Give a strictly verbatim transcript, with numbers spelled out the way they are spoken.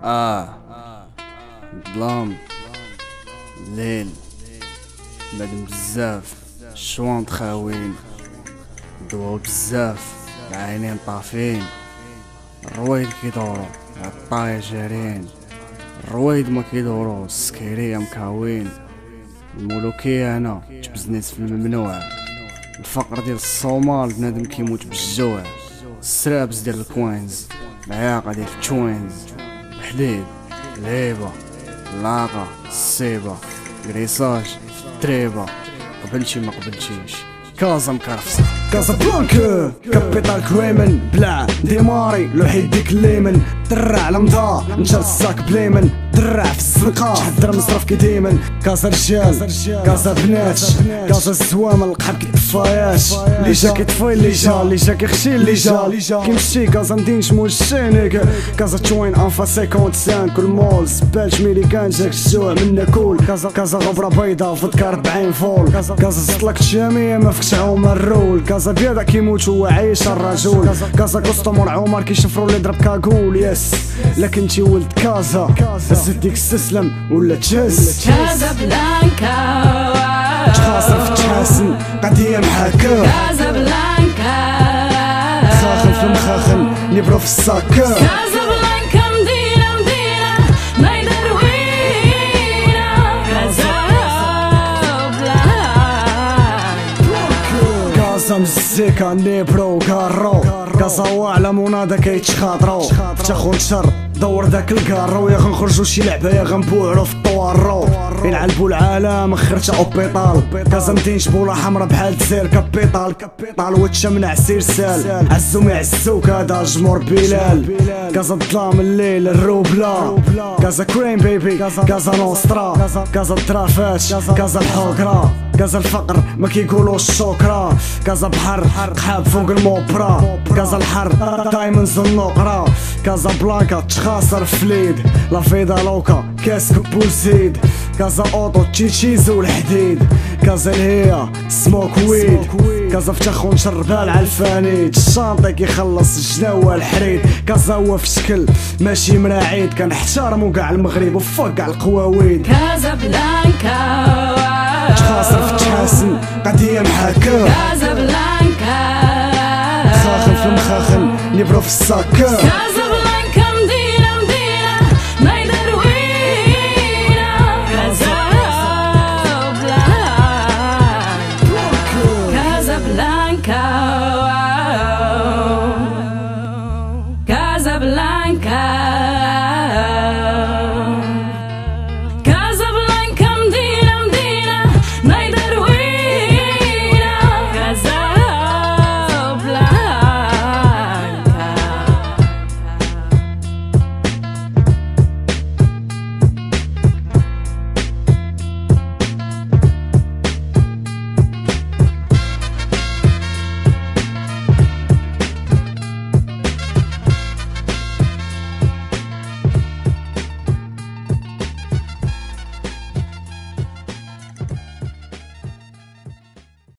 اه ظلام الليل بادم بزاف الشوانط خاوين ضواو بزاف العينين طافين الرويد كيدورو الطاية جارين الرويد ما كيدورو السكيرية مكاوين الملوكية هنا تجبز ناس في الممنوع الفقر ديال الصومال بنادم كيموت بالجوع السرابس ديال الكوينز العياقة ديال التوينز الحديد الهيبة اللاقة السيبة كريساج التريبة قبلتي ما قبلتيش كازا مكارفسا كازا بلانك كابيتال كريمن بلا ديماري لوحيد ديك الليمن درع المضا مشى للساك بليمن درع في الزنقة تحضر مصرف كي ديمن كازا رجال كازا بنات كازا الزوامة القحب كيطفاياش اللي جا كيطفي اللي جا اللي جا كيخشي اللي جا كيمشي كازا مدين شمول الشينيك كازا توين انفا خمسين كل مول سبال شميلي كان جاك الجوع منا كول كازا كازا غبرة بيضا فدكا ربعين فول كازا زطلك الجامية ما فكش عوما الرول كازا بيضا كيموت هو عايش الرجل كازا كوستومر عمر كيشفرو اللي ضرب كاكول يس لكن انتي ولد كازا زديك استسلم ولا تجهز كازا بلانكا تخاسر في تحاسن قضية محاكا كازا بلانكا خاخن في مخاخن نبرو في الساكا كازا بلانكا مدينة مدينة ما يدروينا كازا بلانكا كازا مزيكا نبرو كارو كازا واعلى منادا كيتشخاطرو فتاخو نشر دور داك الكارو يا غنخرجو شي لعبه يا غنبوعرو في الطوارو ينعلبو العالم خرجة اوبيطال كازا مدين شبوله حمرا بحال تزير كابيطال كابيطال وتشا من عسير سال عزو ما يعزوك هذا جمهور بلال كازا الظلام الليل الروبلا كازا كريم بيبي كازا نوسترا كازا الترافات كازا الحوكرا كازا الفقر ما كيقولوش شكرا كازا بحر قحاب فوق الموبرا كازا الحر دايموندز النقرة كازا بلانكا تخاسر فليد لا فيدا لوكا كاسك بوزيد كازا اوطو تشيتشيزو الحديد كازا الهيا سموك ويد كازا فتاخو نشربال عالفانيد الشانطي كيخلص الجناوة الحريد كازا هو في شكل ماشي مراعيد كنحتارمو كاع المغرب وفوق كاع القواويد كازا بلانكا تخاسر في تحاسن قضية محاكا كازا بلانكا خاخن في مخاخن نبرو في الساكا